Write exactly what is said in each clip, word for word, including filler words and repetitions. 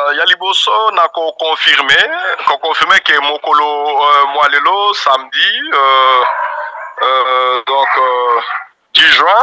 Uh, Yaliboso n'a qu'à confirmer, qu'à confirmer que Mokolo euh, Moalelo samedi, euh, euh, donc euh, dix juin,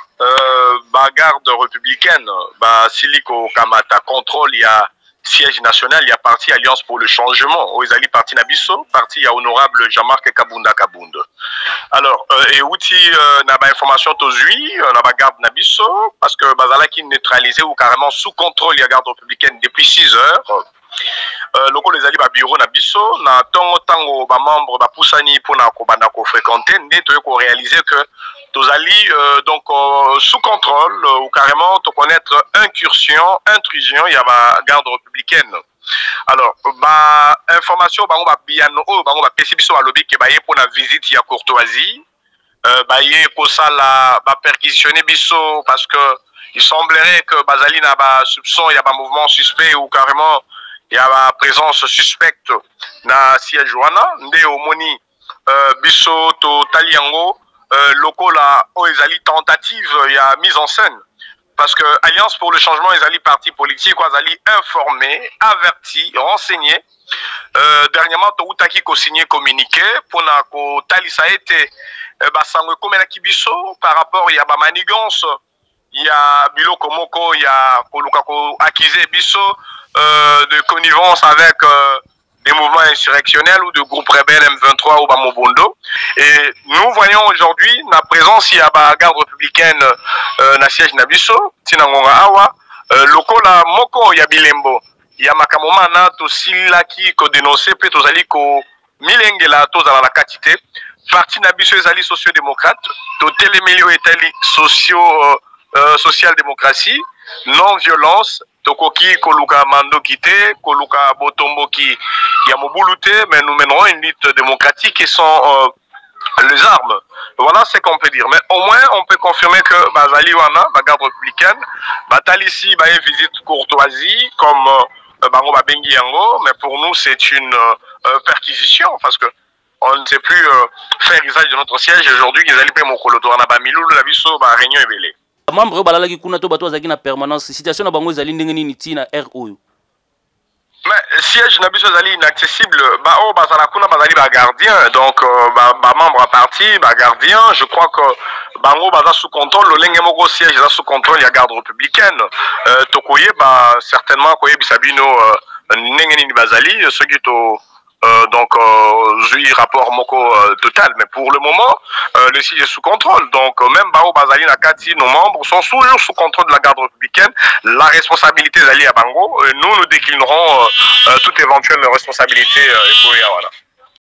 euh, bah, garde républicaine, bah, Siliko Kamata contrôle, il y a siège national, il y a parti Alliance pour le changement. Où ils allaient parti Nabiso, parti il y a honorable Jean-Marc Kabunda Kabund. Alors, euh, et outil euh, n'a pas information aujourd'hui, euh, n'a pas garde Nabiso, parce que Bazala qui neutralisé ou carrément sous contrôle, il y a garde républicaine depuis six heures. Euh, loko les alliés ba bureau na biso na tongo tango ba membre ba poussani pour na ko banda ko fréquenter né to ko réaliser que tous alliés euh, donc euh, sous contrôle euh, ou carrément to connaître incursion intrusion il y a ba garde républicaine. Alors ba information ba on ba biano ba on ba pesi biso à lobby ke ba pour na visite ya courtoisie euh, ba yé ko sala ba perquisitionner biso parce que il semblerait que Bazali n'a pas soupçon il y a pas mouvement suspect ou carrément il y a la présence suspecte na siège wana nde omoni euh, biso to taliango euh, lokola o ezali tentative il y a mise en scène parce que Alliance pour le changement ezali parti politique ezali informé averti renseigné euh, dernièrement to utaki ko signer communiqué pour na ko talisa été euh, basango komela kibiso par rapport il y a ba manigance il y a biloko moko il y a koluka ko accuser biso Euh, de connivence avec euh, des mouvements insurrectionnels ou de groupes rebelles M vingt-trois ou Bamobondo. Et nous voyons aujourd'hui la présence, il y a la garde républicaine euh, na siège Nabiso, Tinangonga Awa, euh, lokola moko ya bilembo, il y a makamoma na to silaki ko dénoncer pe to zali ko milengela to zala la katité. Parti Nabiso ezali socio-démocrate, to télémélio etali socio euh, euh, social-démocratie, non-violence. Tokoki koluka mando kité, koluka botombo qui y a mobuluté, mais nous mènerons une lutte démocratique et sans euh, les armes. Voilà ce qu'on peut dire. Mais au moins, on peut confirmer que Bazali Wana, la garde républicaine, Batal ici, bah, une visite courtoisie, comme euh, Bango Babengi Yango, mais pour nous, c'est une euh, perquisition, parce que on ne sait plus euh, faire usage de notre siège. Aujourd'hui, ils allaient payer mon coloto, on a Bamilou, la Bisso, bah, Réunion et Bélé. Membre balalaki kuna to bato azaki na permanence situation na bango ezali ndenge nini ti na R oyo mais siège na biso ezali inaccessible ba o bazala kuna bazali ba gardien donc euh, ba, ba membre à parti ba gardien je crois que bango baza sous contrôle le lenge moko siège là sous contrôle il y a garde républicaine euh, tokoye ba certainement koye bisabino euh, ndenge nini bazali ceux qui to Euh, donc, euh, rapport moko euh, total, mais pour le moment, euh, le siège est sous contrôle. Donc, euh, même Bao Bazali Nakati, nos membres sont toujours sous contrôle de la garde républicaine. La responsabilité d'Ali à Bango, euh, nous nous déclinerons euh, euh, toute éventuelle responsabilité. Euh, et voilà.